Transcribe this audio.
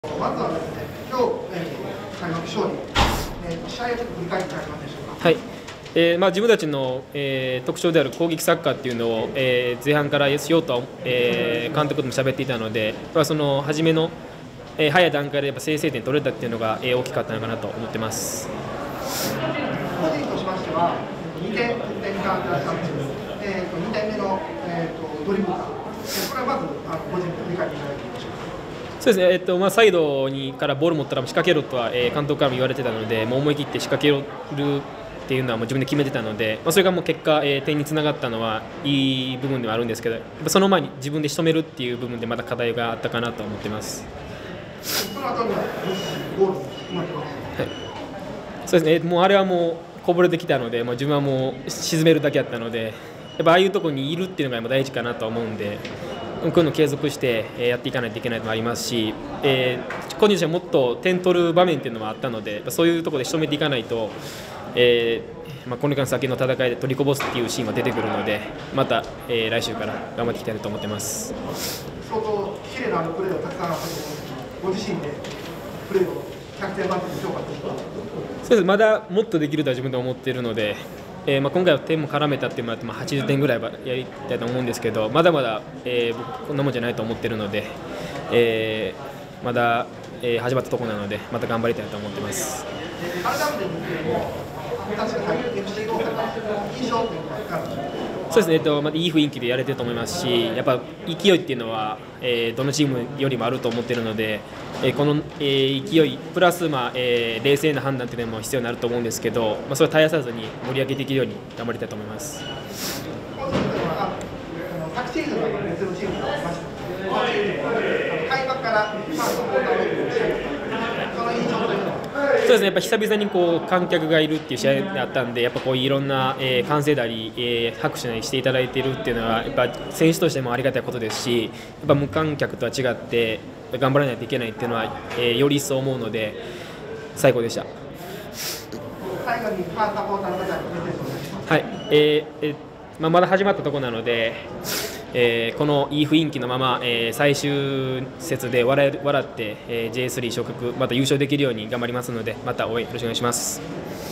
まずはですね、今日、開幕勝利、試合を振り返っていただけますでしょうか。 はい。自分たちの、特徴である攻撃サッカーっていうのを、前半からしようと、監督とも喋っていたので、その初めの、早い段階でやっぱ先制点取れたっていうのが、大きかったのかなと思ってます。 個人としましては、2点得点があったんですけど、2点目の、ドリブルか、これはまず個人で振り返っていただけますでしょうか。 そうですね、サイドにからボール持ったら仕掛けろとは、監督からも言われてたので、もう思い切って仕掛けるっていうのはもう自分で決めてたので、それがもう結果、点につながったのはいい部分ではあるんですけど、その前に自分で仕留めるっていう部分でまだ課題があったかなと思ってます。 その後にはゴールも決まってます。 はい、そうですね、もうあれはもうこぼれてきたので、自分はもう沈めるだけだったので、やっぱああいうところにいるっていうのが大事かなと思うんで。こういうの継続してやっていかないといけないのもありますし、個人としてはもっと点取る場面っていうのもあったので、そういうところで仕留めていかないと、これから先の戦いで取りこぼすっていうシーンが出てくるので、また、来週から頑張っていきたいと思ってます。 相当キレのあるプレーをたくさんあったと思うんですけど、ご自身でプレーを100点満点で評価していますか。 そうです、まだもっとできるとは自分で思っているので。今回は点も絡めたっていうのもあって、80点ぐらいはやりたいと思うんですけど、まだまだ、僕こんなもんじゃないと思っているので、まだ、始まったところなのでまた頑張りたいと思ってます。 改めてですけども、確かに FC 大阪の印象というのはいかがですか。 そうですね、いい雰囲気でやれてると思いますし、やっぱ勢いっていうのは、どのチームよりもあると思っているので、この、勢いプラス、冷静な判断というのも必要になると思うんですけど、それを絶やさずに盛り上げていけるように頑張りたいと思います。 昨シーズンは別のチームがありましたので、今シーズンは開幕からファーストクォーターを試合その印象というのは。 そうですね、やっぱ久々に観客がいるっていう試合だったんで、やっぱいろんな、歓声なり、拍手なりしていただいているっていうのはやっぱ選手としてもありがたいことですし、やっぱ無観客とは違って頑張らないといけないっていうのは、より一層思うので最高でした。 最後にファーストクォーターの方にメッセージをお願いします。 はい、まだ始まったところなので、このいい雰囲気のまま、最終節で笑って、J3 昇格また優勝できるように頑張りますので、また応援よろしくお願いします。